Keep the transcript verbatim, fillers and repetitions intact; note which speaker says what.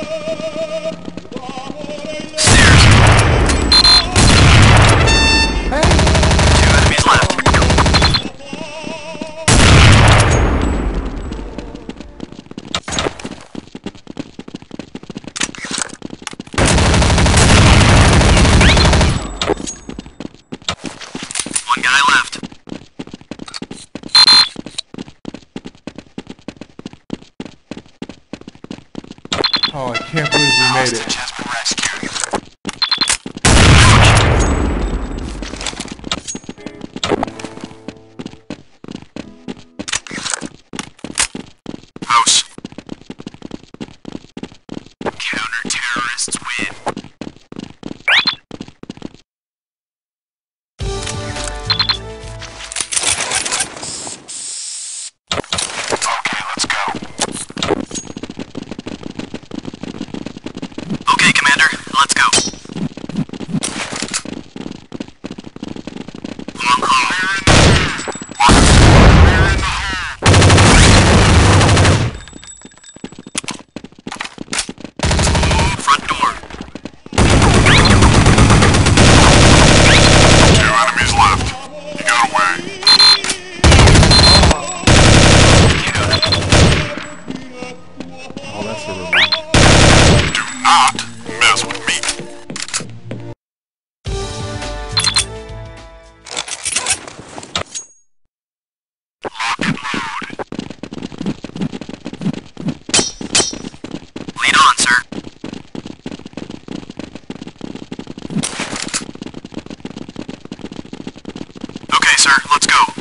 Speaker 1: Oh, I can't believe we made it.
Speaker 2: Has been rescued. House. Counter-terrorists win. Okay, let's go. Okay, Commander, let's go. Front door. Two enemies left. You got away.
Speaker 1: Oh, that's a relief.
Speaker 2: Do not mess with me. Lock and load. Lead on, sir. Okay, sir, let's go.